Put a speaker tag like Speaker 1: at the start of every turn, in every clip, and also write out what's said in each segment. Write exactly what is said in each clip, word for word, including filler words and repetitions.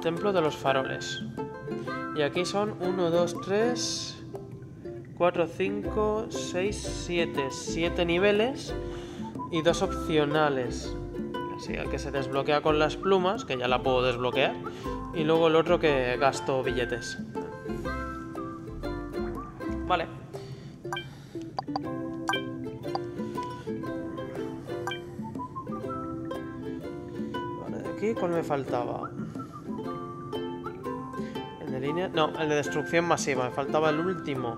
Speaker 1: Templo de los faroles. Y aquí son uno, dos, tres, cuatro, cinco, seis, siete. siete niveles y dos opcionales. Así, el que se desbloquea con las plumas, que ya la puedo desbloquear. Y luego el otro que gasto billetes. Vale. Vale, de aquí, ¿cuál me faltaba? El de línea... No, el de destrucción masiva. Me faltaba el último.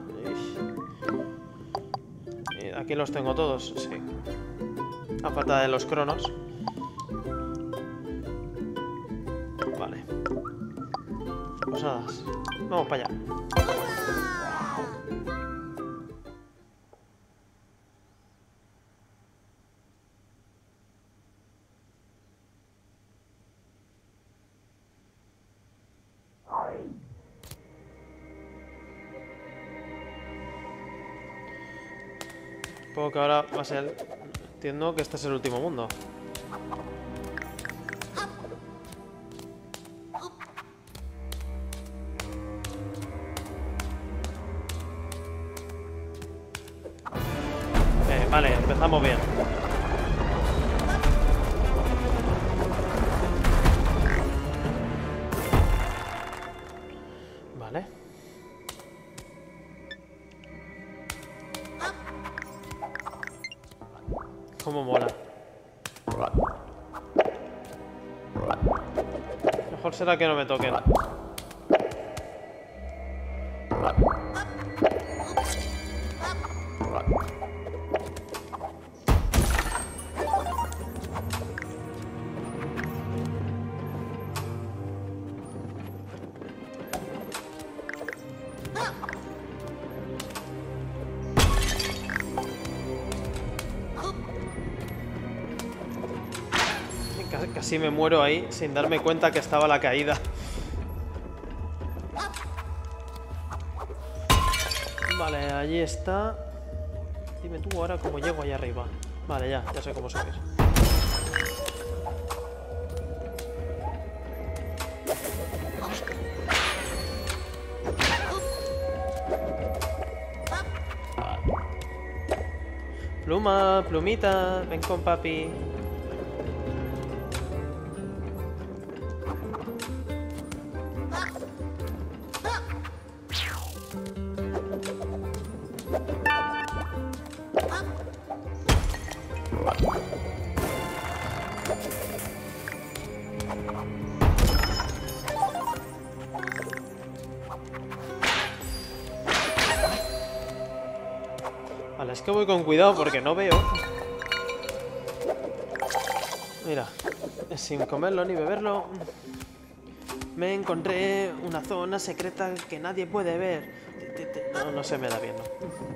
Speaker 1: Y aquí los tengo todos, sí. A falta de los cronos. Vale. Pues nada. Vamos para allá. Supongo que ahora va a ser... Entiendo que este es el último mundo. Eh, vale, empezamos bien. Vale. Cómo mola. Mejor será que no me toquen. Casi me muero ahí sin darme cuenta que estaba la caída. Vale, allí está. Dime tú ahora cómo llego allá arriba. Vale, ya, ya sé cómo subir. Pluma, plumita, ven con papi. Vale, es que voy con cuidado porque no veo. Mira, sin comerlo ni beberlo, me encontré una zona secreta que nadie puede ver. No, no se me da bien, ¿no?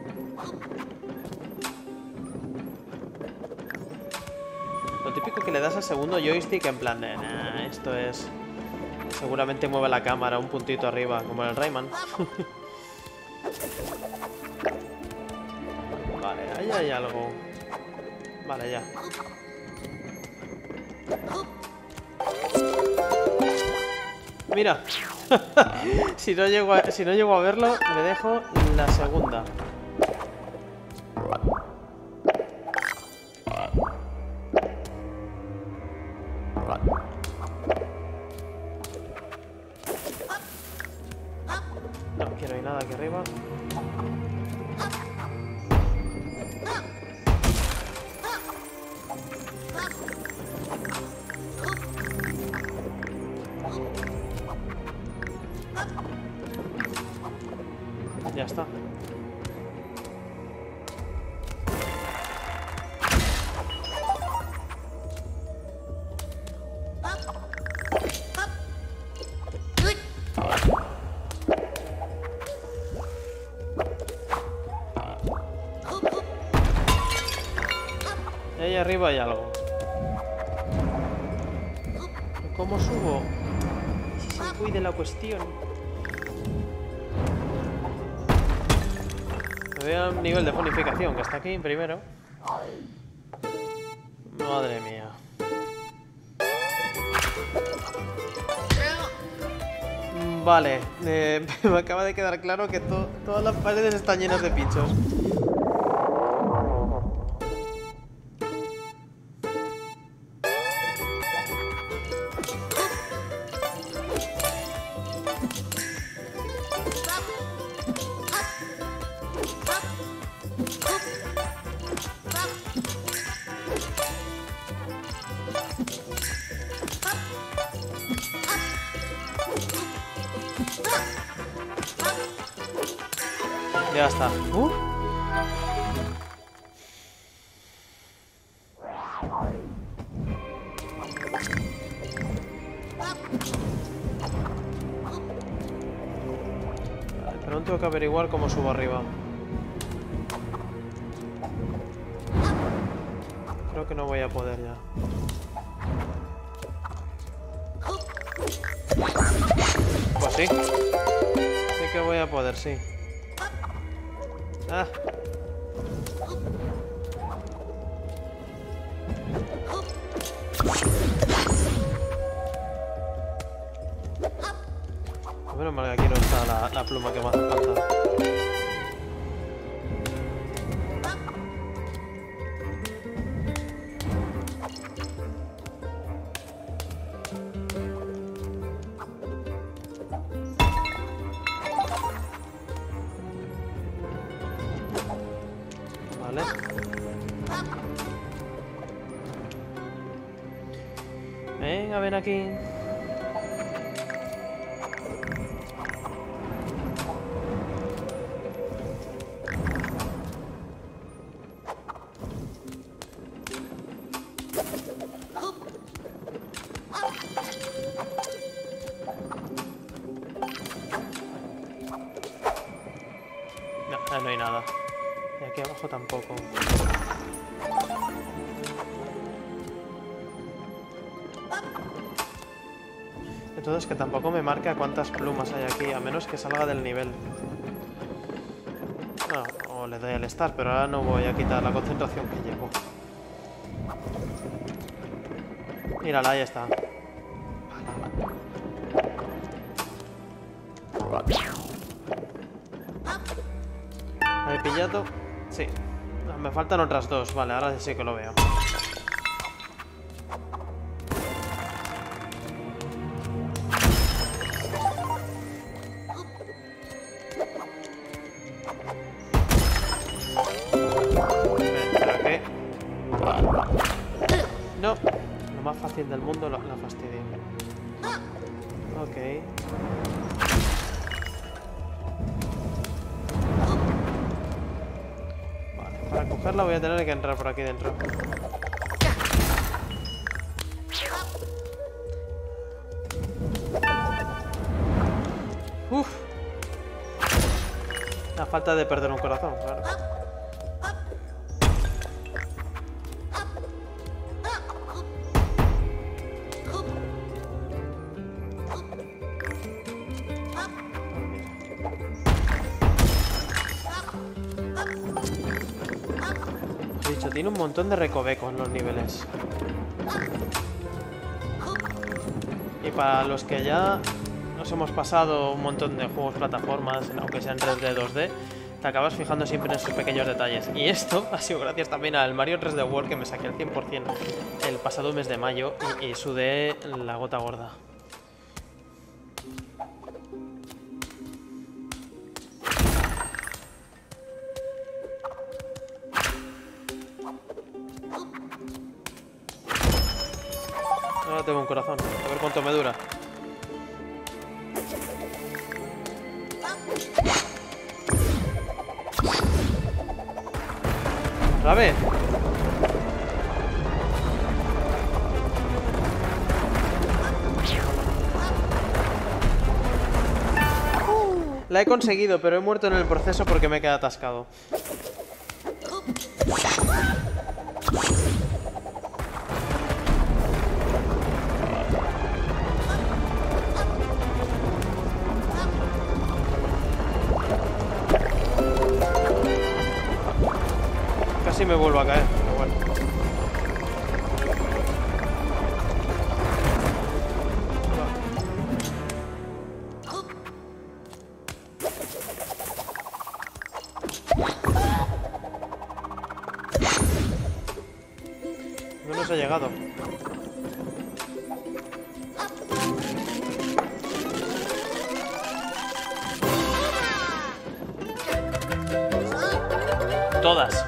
Speaker 1: Lo típico que le das al segundo joystick en plan de... Nah, esto es... Seguramente mueve la cámara un puntito arriba, como en el Rayman. Vale, ahí hay algo. Vale, ya. Mira. si, no llego a, si no llego a verlo, me dejo la segunda. No quiero ir nada aquí arriba. Ya está. Ahí arriba hay algo. ¿Cómo subo? Si se cuide la cuestión. Me voy a un nivel de bonificación que está aquí primero. Madre mía. Vale, eh, me acaba de quedar claro que to todas las paredes están llenas de pinchos. Ya está. Uh. Vale, pero no tengo que averiguar cómo subo arriba. Creo que no voy a poder ya. Pues sí. Sí que voy a poder, sí. Ah. Menos mal que aquí no está la, la pluma que me hace falta. Vale. Venga, ven aquí. No, no hay nada. Y aquí abajo tampoco. Entonces que tampoco me marca cuántas plumas hay aquí, a menos que salga del nivel. No, o le doy al start, pero ahora no voy a quitar la concentración que llevo. Mírala, ahí está. ¿He pillado? Sí. Me faltan otras dos. Vale, ahora sí que lo veo. ¿Pero qué? No. Lo más fácil del mundo la fastidio. Ok. Para cogerla voy a tener que entrar por aquí dentro. Uf. La falta de perder un corazón, claro. Tiene un montón de recovecos en los niveles. Y para los que ya nos hemos pasado un montón de juegos plataformas, aunque sean tres D, dos D, te acabas fijando siempre en esos pequeños detalles. Y esto ha sido gracias también al Mario tres D World, que me saqué al cien por cien el pasado mes de mayo y, y sudé la gota gorda. Ahora tengo un corazón. A ver cuánto me dura. ¿La ves? La he conseguido, pero he muerto en el proceso porque me he quedado atascado. Casi me vuelvo a caer, pero bueno. ha llegado. Todas.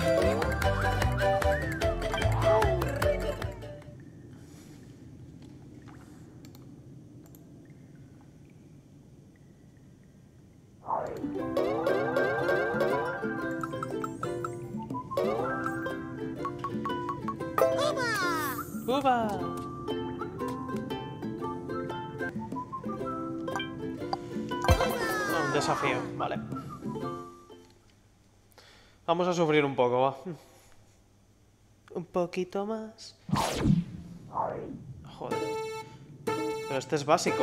Speaker 1: ¡Uba! Oh, un desafío, vale. Vamos a sufrir un poco, va. Un poquito más. Joder. Pero este es básico.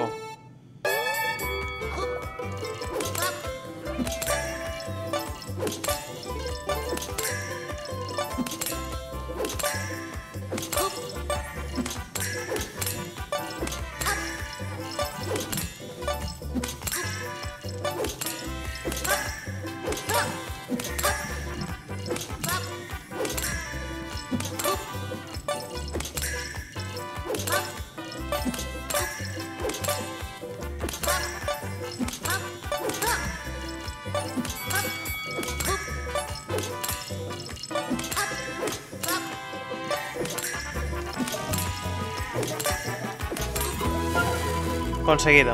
Speaker 1: Conseguido.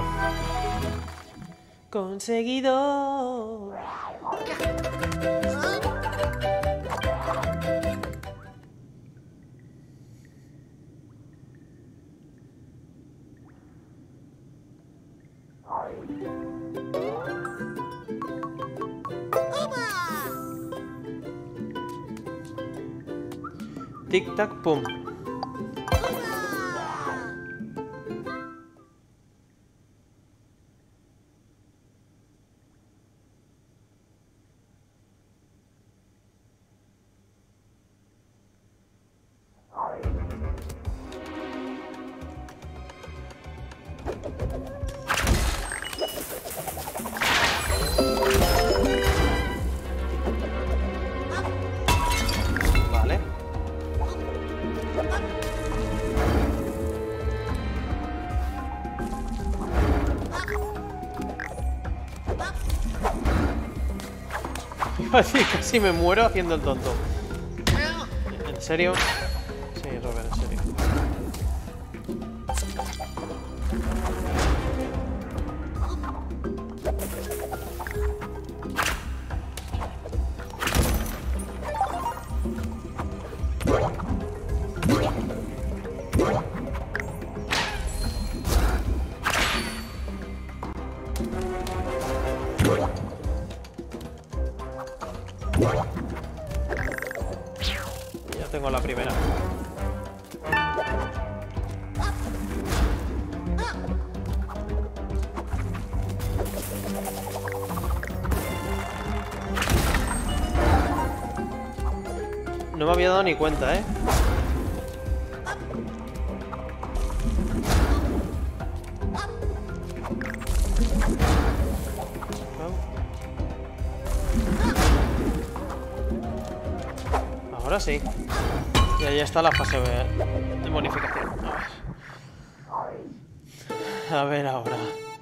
Speaker 1: Conseguido. Tic tac pum. Vale. Así casi me muero haciendo el tonto. ¿En serio? Sí, Robert, en serio. Ya tengo la primera. No me había dado ni cuenta, ¿eh? Ahora sí. Y ahí está la fase de bonificación. A ver. A ver ahora.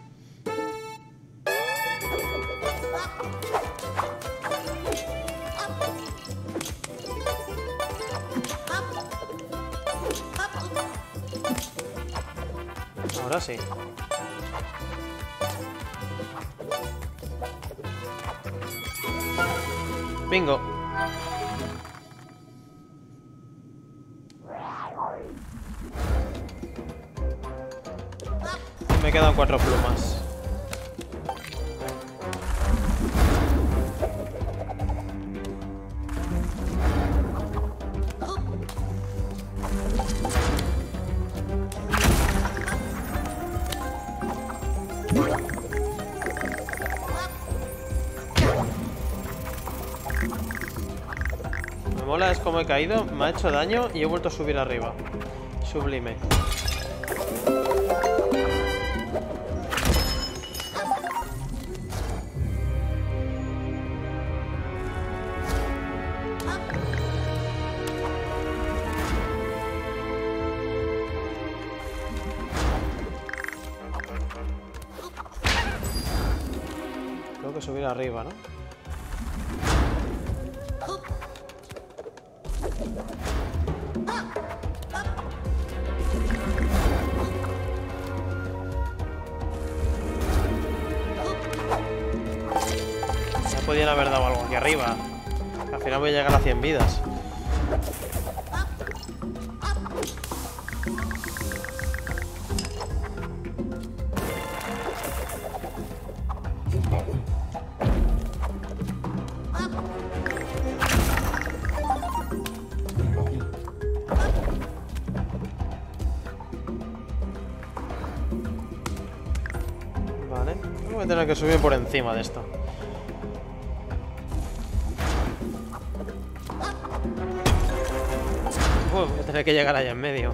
Speaker 1: Ahora sí. Bingo. Me quedan cuatro plumas. Me mola es como he caído, me ha hecho daño y he vuelto a subir arriba. Sublime. que subir arriba, ¿no? Ya podían haber dado algo aquí arriba. Al final voy a llegar a cien vidas. Vale, voy a tener que subir por encima de esto. Uh, voy a tener que llegar allá en medio.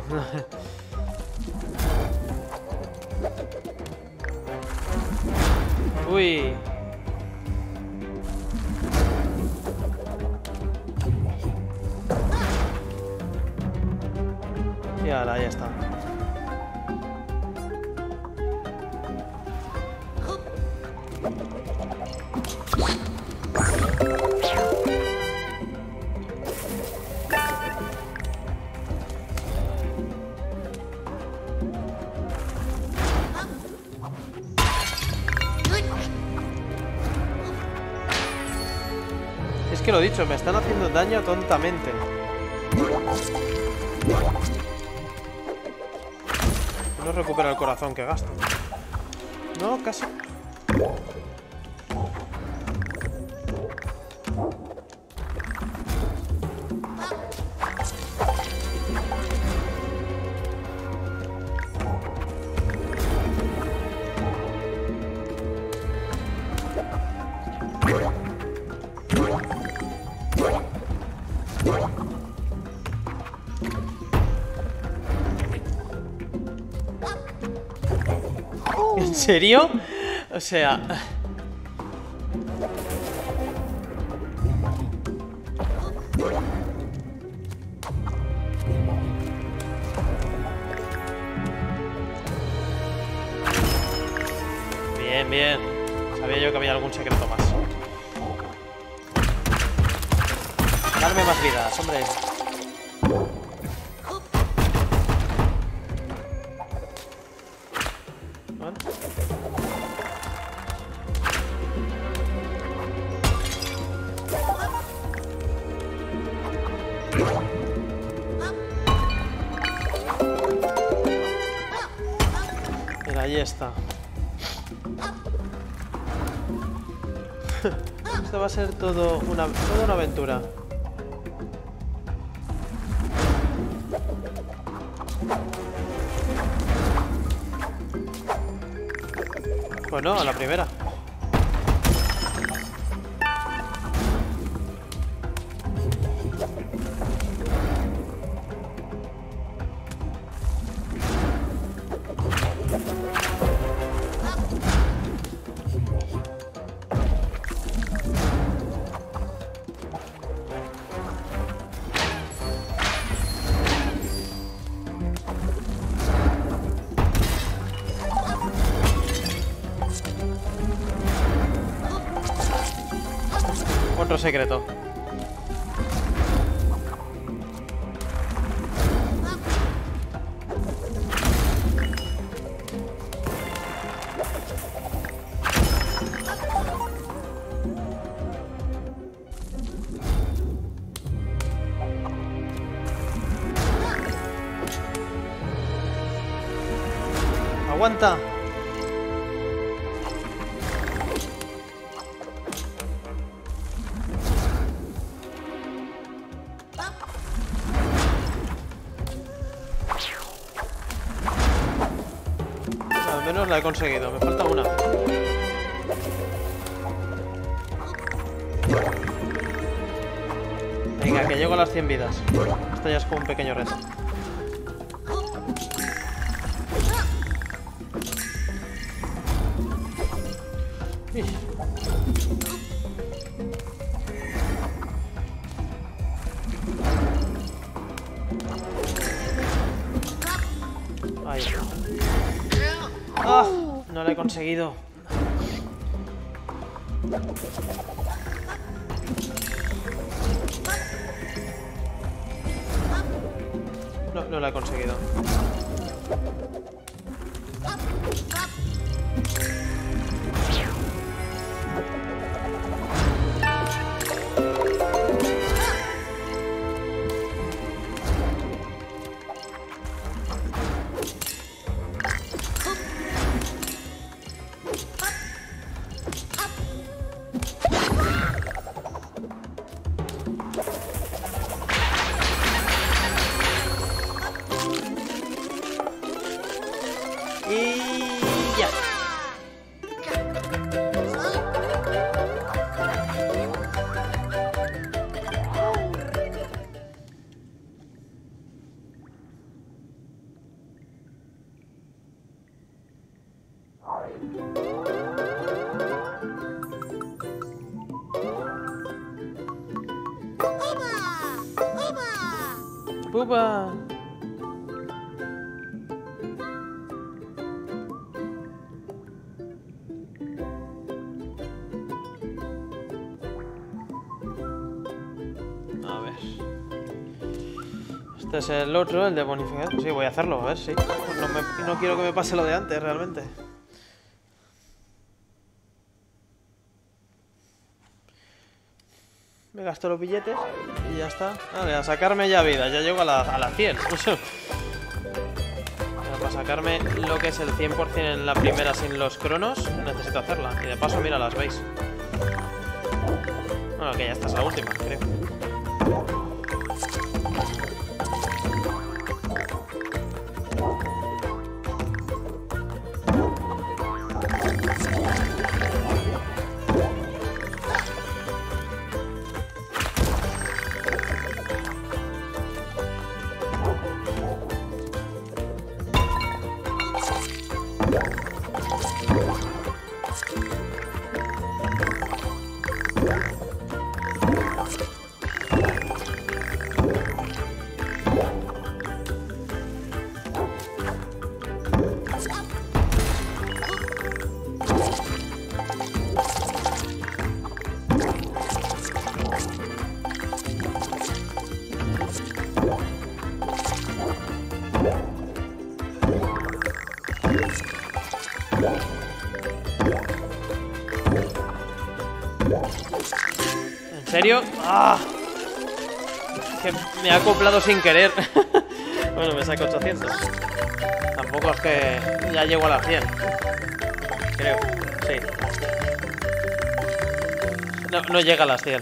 Speaker 1: Uy. Y ahora, ahí está. Es que lo dicho, me están haciendo daño tontamente. No recupera el corazón que gasto. No, casi. ¿En serio? O sea... Bien, bien. Sabía yo que había algún secreto más. Darme más vidas, hombre. Vale. Mira, ahí está. Esto va a ser todo una, toda una aventura. Pues no, a la primera. Otro secreto. Aguanta. Al menos la he conseguido, me falta una. Venga, que llego a las cien vidas. Esto ya es como un pequeño reto. Ahí. ¡Ah! No lo he conseguido. No, no lo he conseguido. Y ya. ¡Pupa! A ver. Este es el otro, el de bonificación. Sí, voy a hacerlo, a ver, sí. No, me, no quiero que me pase lo de antes, realmente. Me gasto los billetes y ya está. Vale, a sacarme ya vida. Ya llego a la, a la cien. Pero para sacarme lo que es el cien por cien en la primera sin los cronos, necesito hacerla. Y de paso, mira, las veis. Bueno, que ya esta es la última, creo. ¿En serio? ¡Ah! Que me ha acoplado sin querer. Bueno, me saco ochocientos. Tampoco es que ya llego a las cien. Creo, sí. No, no llega a las cien.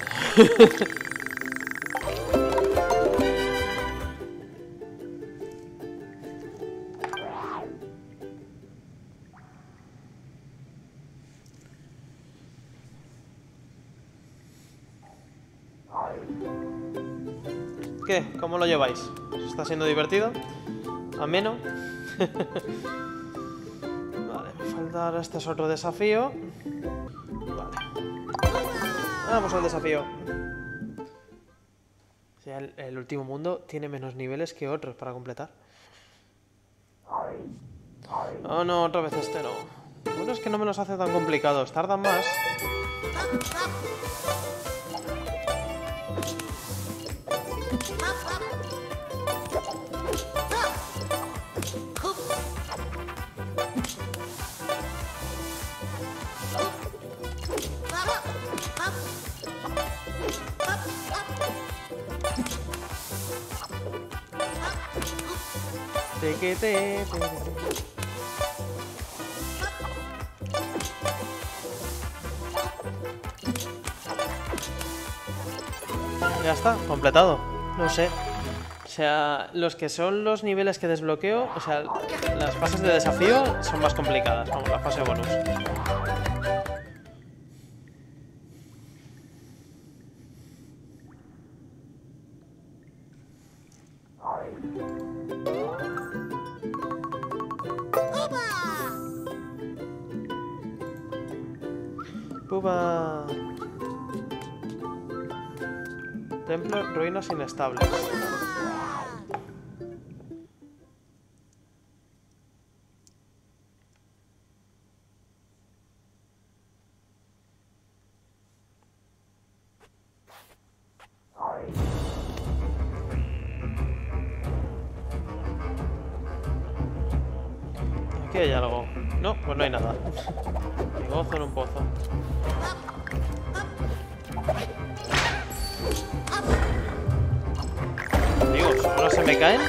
Speaker 1: ¿Qué? ¿Cómo lo lleváis? ¿Os está siendo divertido? ¿Ameno? Vale, me falta ahora este es otro desafío. Vale. Vamos al desafío. O sea, el, el último mundo tiene menos niveles que otros para completar. Oh no, otra vez este no. Bueno, es que no me los hace tan complicados. Tardan más. Ya está, completado. No sé. O sea, los que son los niveles que desbloqueo, o sea, las fases de desafío son más complicadas. Vamos, la fase bonus. Puba. Templo, ruinas inestables. Aquí hay algo. No, pues no hay nada. Me gozo en un pozo. Digo, ¿solo se me caen?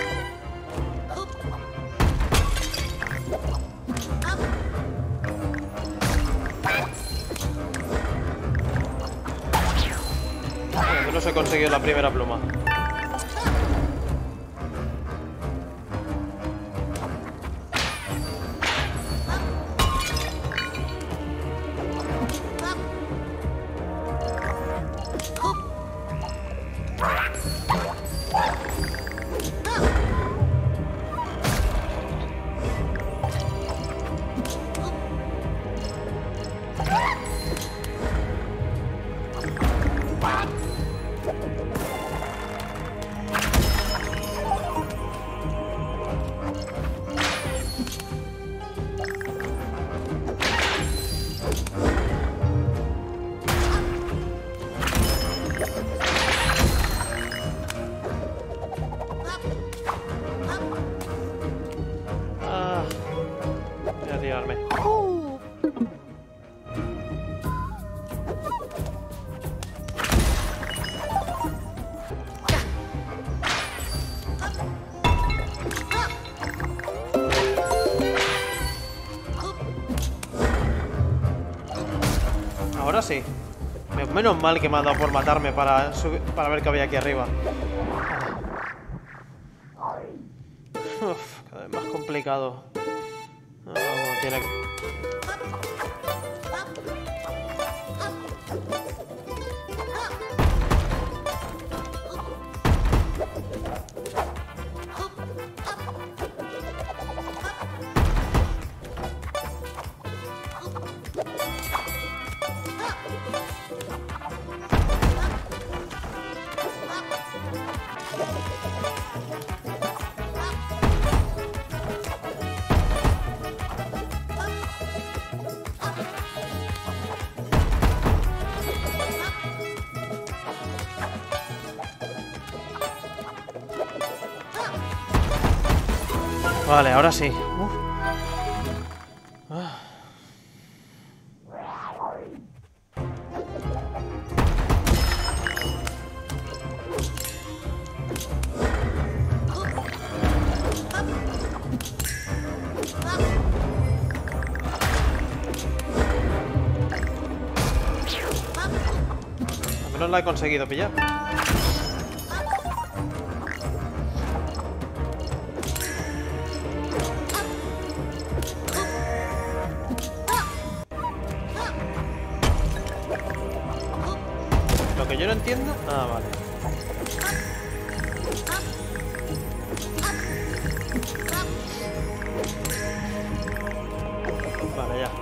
Speaker 1: Bueno, no se ha conseguido la primera pluma. Ahora sí. Menos mal que me ha dado por matarme para, subir, para ver qué había aquí arriba. Uf, cada vez más complicado. No, no, tiene que... Vale, ahora sí. Uf. Ah. Al menos la he conseguido pillar. Lo que yo no entiendo... Ah, vale. Vale, ya.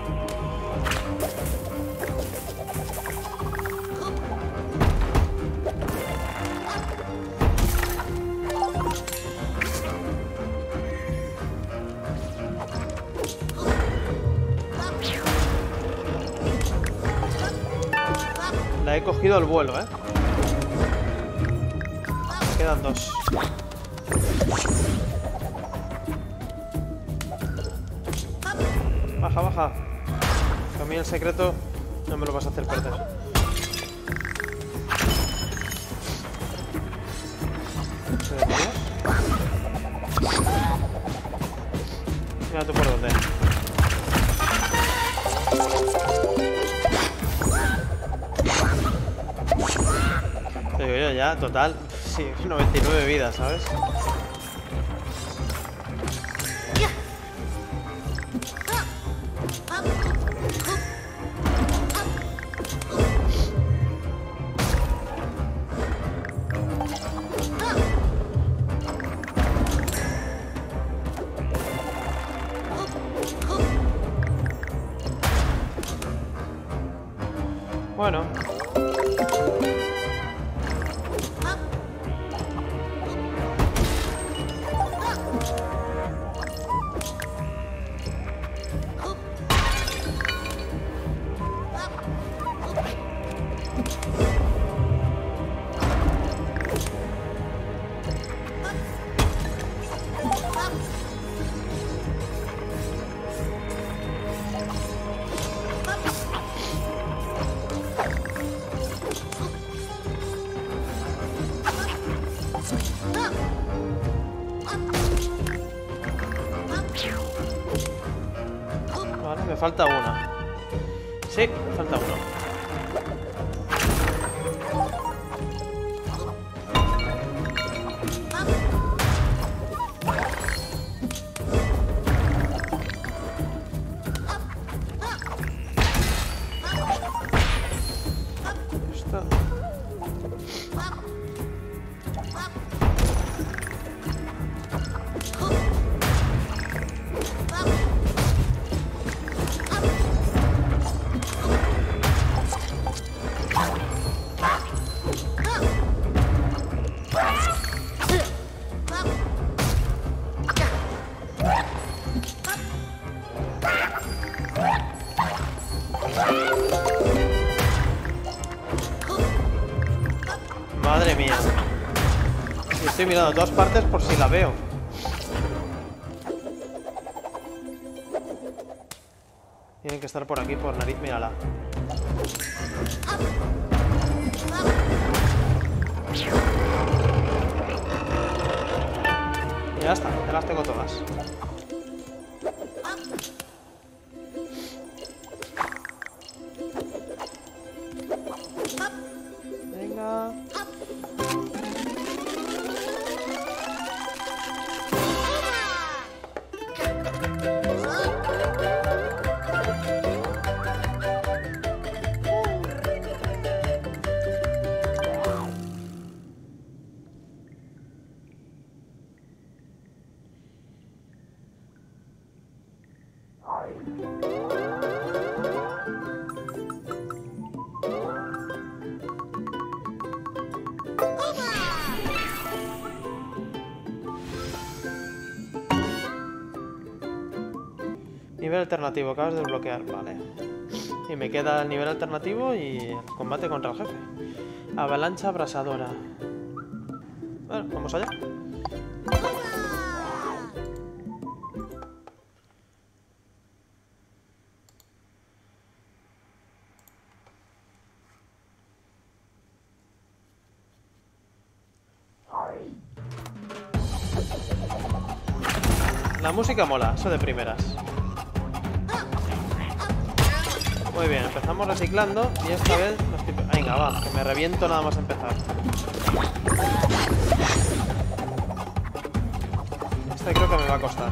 Speaker 1: La he cogido al vuelo, ¿eh? Me quedan dos. Baja, baja. A mí el secreto no me lo vas a hacer perder. Mira tú por dónde. Te digo yo ya, total, sí, noventa y nueve vidas, ¿sabes? Bueno. Me falta una. Sí, me falta uno. Madre mía. Estoy mirando a todas partes por si la veo. Tienen que estar por aquí, por nariz, mírala. Y ya está, ya las tengo todas. Venga. Nivel alternativo, acabas de desbloquear, vale. Y me queda el nivel alternativo y el combate contra el jefe. Avalancha abrasadora. Bueno, vamos allá. La música mola, eso de primeras. Muy bien, empezamos reciclando y esta vez... no estoy... Venga, va, que me reviento nada más empezar. Este creo que me va a costar.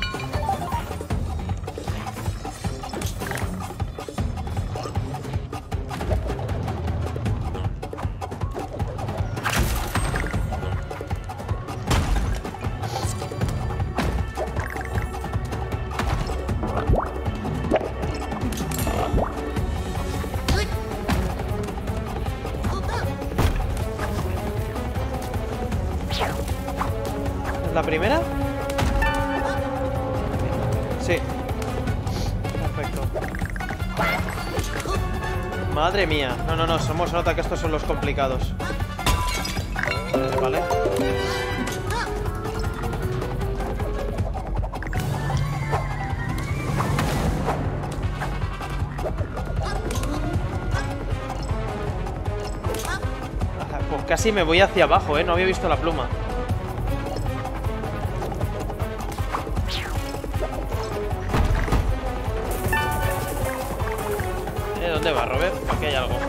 Speaker 1: ¿La primera? Sí. Perfecto. Madre mía. No, no, no. Somos nota que estos son los complicados. Vale. Pues casi me voy hacia abajo, ¿eh? No había visto la pluma. ¿Dónde va, Robert? Aquí hay algo.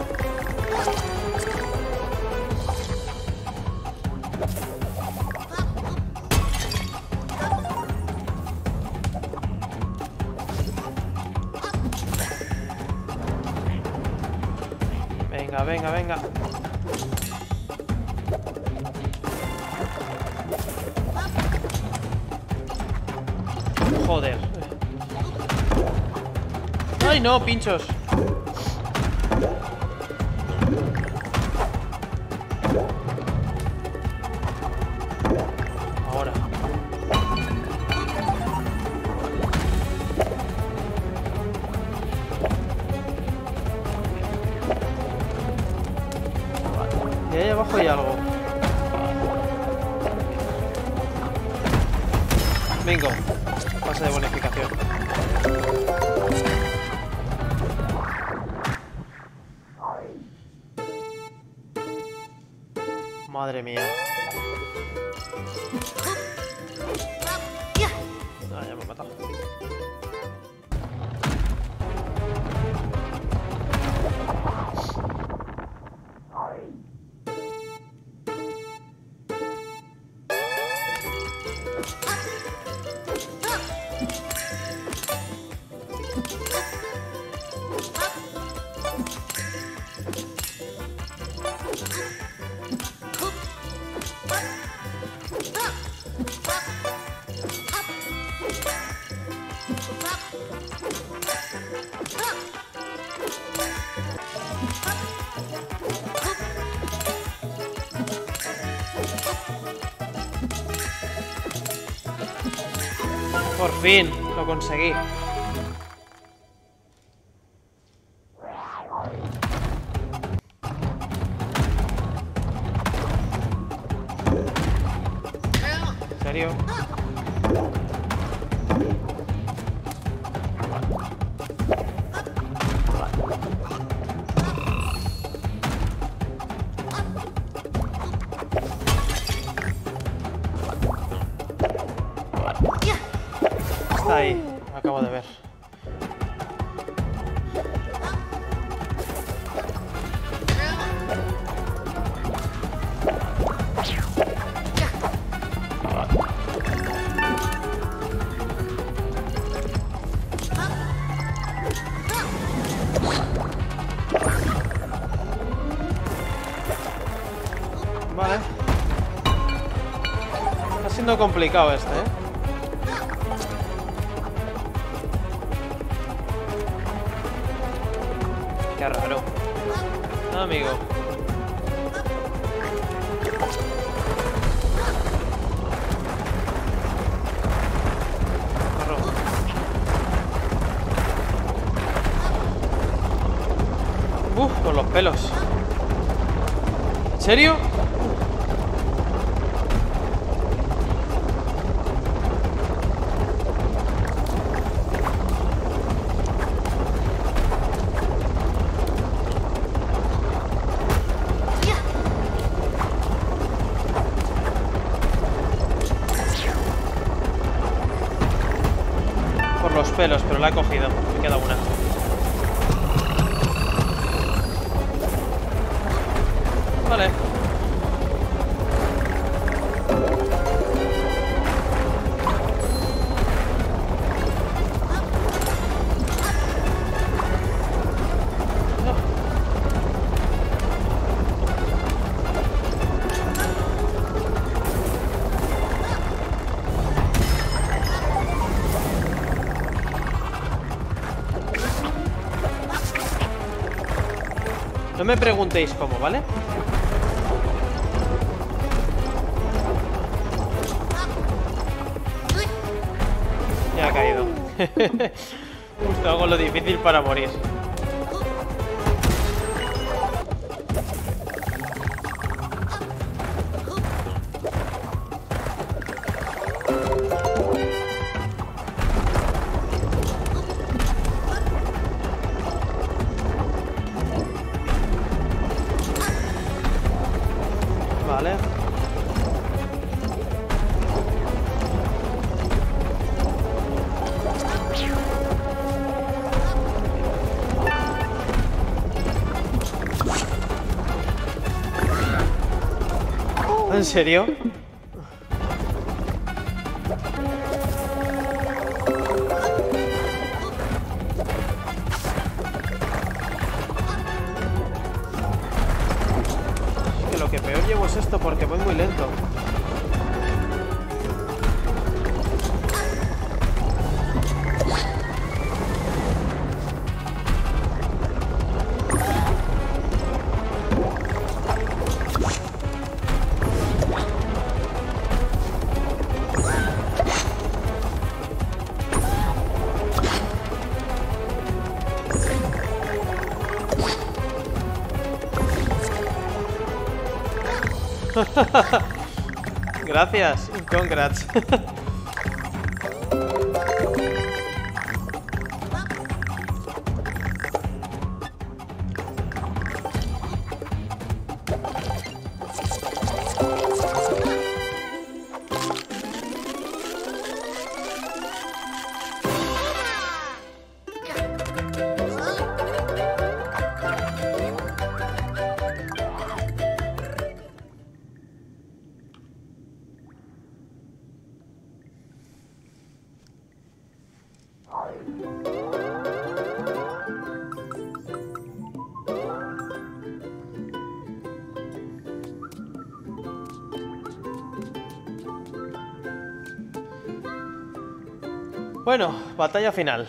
Speaker 1: Venga, venga, venga. Joder. ¡Ay, no, pinchos! Ahora. Y ahí abajo hay algo. Bingo. Pase de bonificación. Madre mía. Ah, ya me he matado. Por fin, lo conseguí. ¿En serio? Está ahí, lo acabo de ver. Vale. Está siendo complicado este, ¿eh? Qué raro. No, amigo. Corro. Uf, con los pelos. ¿En serio? Los pelos, pero la he cogido. Me queda una. Vale. No me preguntéis cómo, ¿vale? Ya ha caído. Justo hago lo difícil para morir. Vale. ¿En serio? Lo que peor llevo es esto porque voy muy lento. Gracias, congrats. Bueno, batalla final.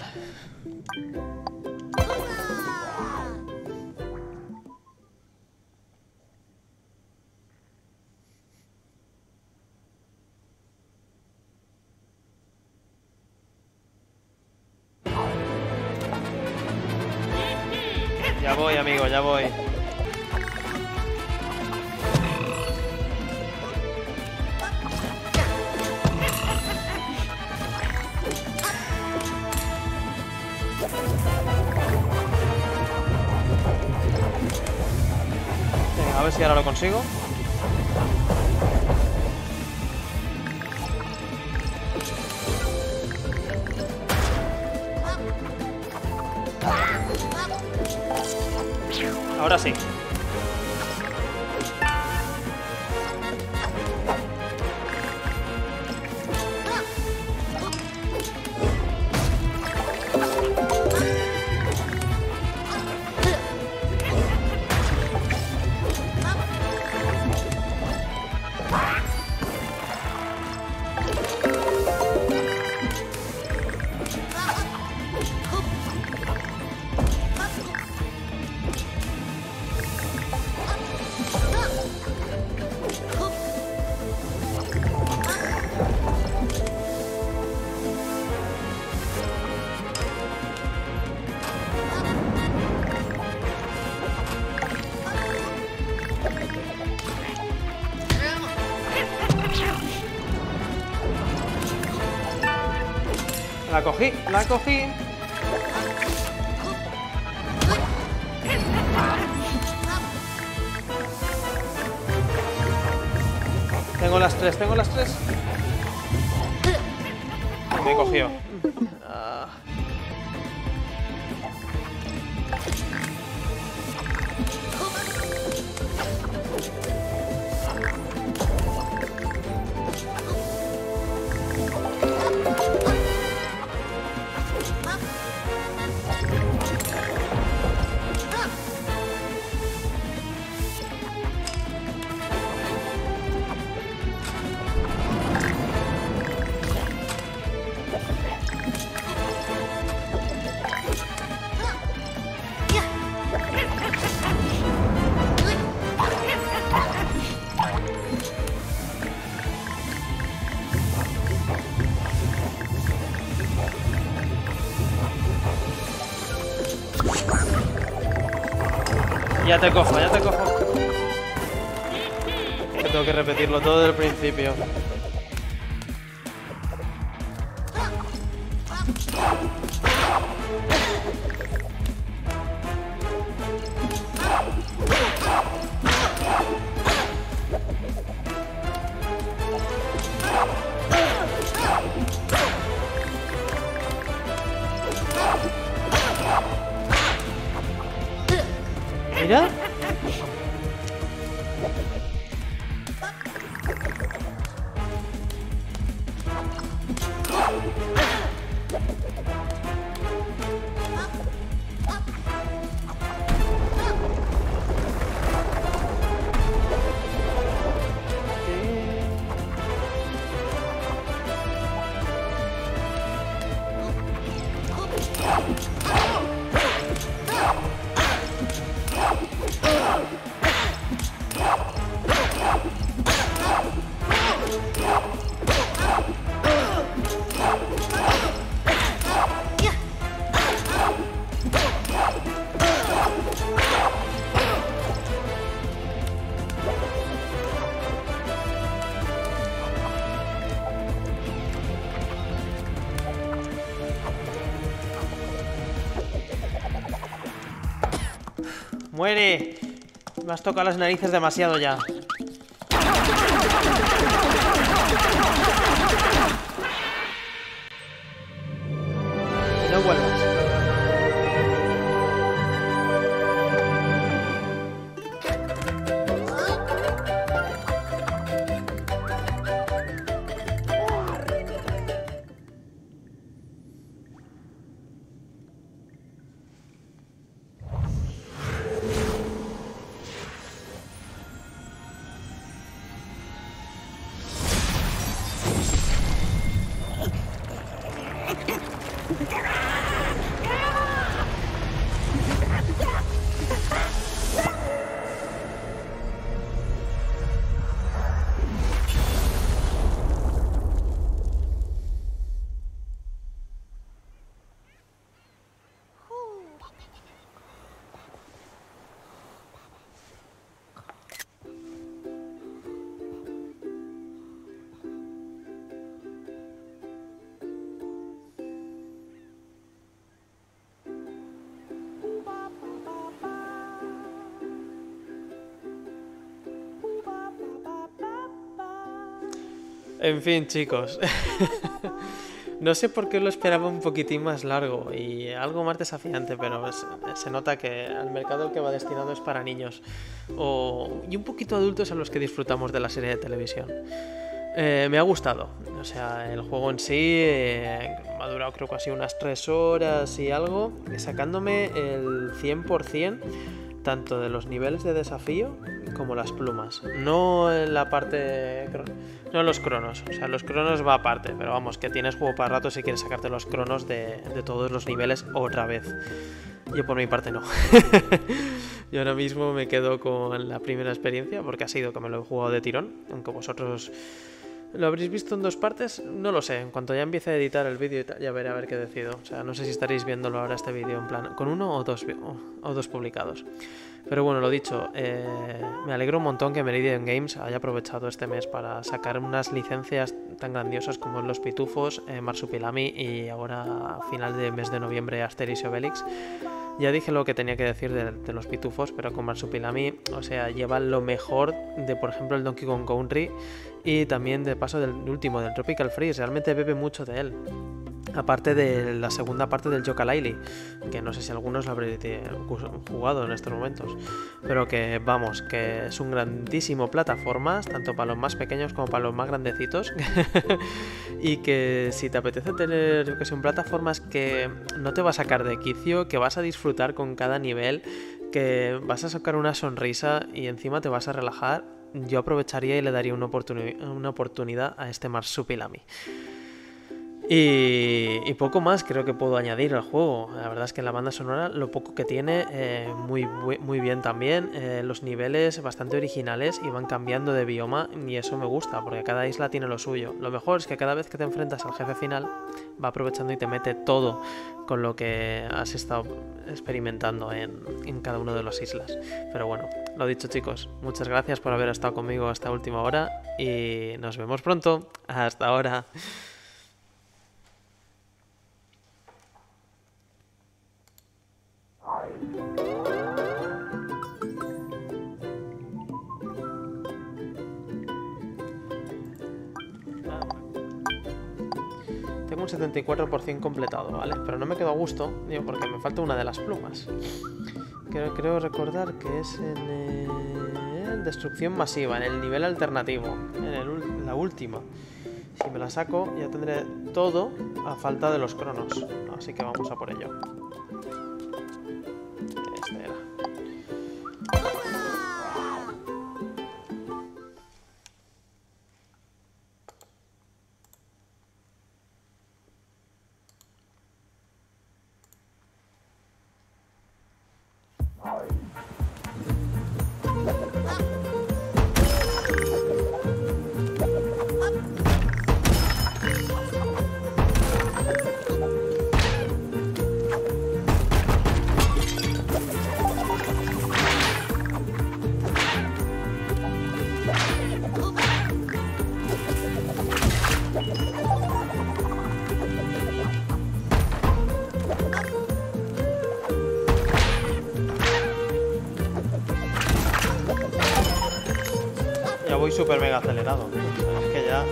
Speaker 1: Ya voy, amigo, ya voy. Venga, a ver si ahora lo consigo. Ahora sí. La cogí, la cogí. Tengo las tres, tengo las tres. Me cogió. Ah. Ya te cojo, ya te cojo. Que tengo que repetirlo todo desde el principio. Mira. ¡Muere! Me has tocado las narices demasiado ya. No vuelvas. En fin, chicos. No sé por qué lo esperaba un poquitín más largo y algo más desafiante, pero es, se nota que el mercado al que va destinado es para niños o, y un poquito adultos a los que disfrutamos de la serie de televisión. Eh, me ha gustado, o sea, el juego en sí eh, me ha durado creo que así unas tres horas y algo, sacándome el cien por cien tanto de los niveles de desafío como las plumas. No en la parte... no en los cronos, o sea, los cronos va aparte, pero vamos, que tienes juego para rato si quieres sacarte los cronos de, de todos los niveles otra vez. Yo por mi parte no. Yo ahora mismo me quedo con la primera experiencia porque ha sido que me lo he jugado de tirón, aunque vosotros lo habréis visto en dos partes, no lo sé. En cuanto ya empiece a editar el vídeo ya veré a ver qué decido. O sea, no sé si estaréis viéndolo ahora este vídeo en plan con uno o dos, o, o dos publicados. Pero bueno, lo dicho, eh, me alegro un montón que Meridian Games haya aprovechado este mes para sacar unas licencias tan grandiosas como Los Pitufos, eh, Marsupilami y ahora a final de mes de noviembre Asterix y Obelix. Ya dije lo que tenía que decir de, de Los Pitufos, pero con Marsupilami, o sea, lleva lo mejor de, por ejemplo, el Donkey Kong Country y también de paso del último, del Tropical Freeze. Realmente bebe mucho de él. Aparte de la segunda parte del Yooka-Laylee, que no sé si algunos lo habréis jugado en estos momentos, pero que vamos, que es un grandísimo plataformas, tanto para los más pequeños como para los más grandecitos, y que si te apetece tener, yo que sé, un plataformas que no te va a sacar de quicio, que vas a disfrutar con cada nivel, que vas a sacar una sonrisa y encima te vas a relajar, yo aprovecharía y le daría una, oportuni- una oportunidad a este Marsupilami. Y, y poco más creo que puedo añadir al juego. La verdad es que la banda sonora, lo poco que tiene, eh, muy, muy bien también. Eh, los niveles bastante originales y van cambiando de bioma y eso me gusta porque cada isla tiene lo suyo. Lo mejor es que cada vez que te enfrentas al jefe final va aprovechando y te mete todo con lo que has estado experimentando en, en cada una de las islas. Pero bueno, lo dicho, chicos, muchas gracias por haber estado conmigo hasta última hora y nos vemos pronto. Hasta ahora. Tengo un setenta y cuatro por ciento completado, ¿vale? Pero no me quedo a gusto, digo, porque me falta una de las plumas. Creo, creo recordar que es en el... Destrucción Masiva, en el nivel alternativo, en el, la última. Si me la saco ya tendré todo a falta de los cronos, así que vamos a por ello. Este era. Ya voy súper mega acelerado. Es que ya...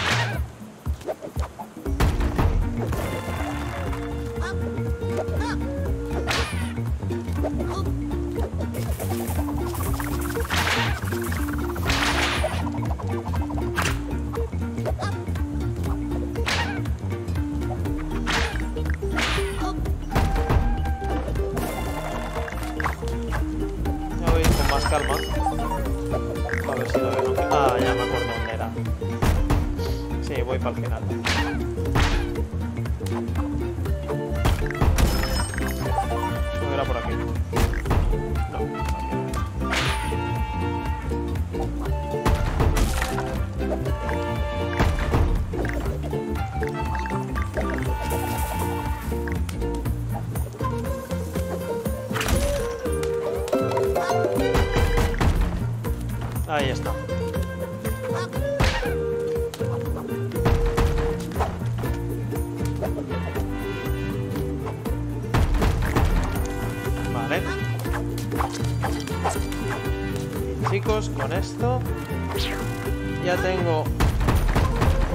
Speaker 1: Ya voy con más calma. A ver si lo veo. Ah, ya me acuerdo dónde era. Sí, voy para el final. No era por aquí. No, aquí. Ahí está. Vale. Chicos, con esto ya tengo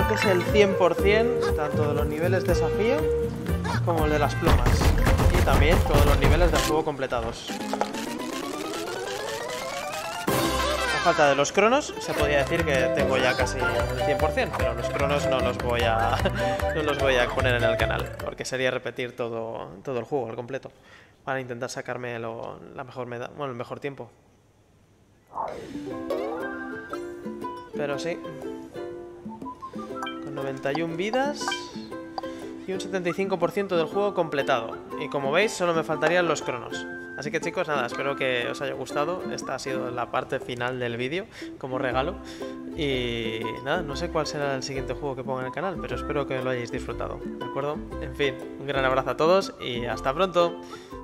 Speaker 1: creo que es el cien por cien, tanto de los niveles desafío como el de las plumas. Y también todos los niveles del juego completados. A falta de los cronos, se podría decir que tengo ya casi el cien por cien, pero los cronos no los voy a no los voy a poner en el canal, porque sería repetir todo, todo el juego al completo, para intentar sacarme lo, la mejor meda, bueno, el mejor tiempo. Pero sí, con noventa y una vidas y un setenta y cinco por ciento del juego completado. Y como veis, solo me faltarían los cronos. Así que chicos, nada, espero que os haya gustado. Esta ha sido la parte final del vídeo, como regalo. Y nada, no sé cuál será el siguiente juego que ponga en el canal, pero espero que lo hayáis disfrutado, ¿de acuerdo? En fin, un gran abrazo a todos y hasta pronto.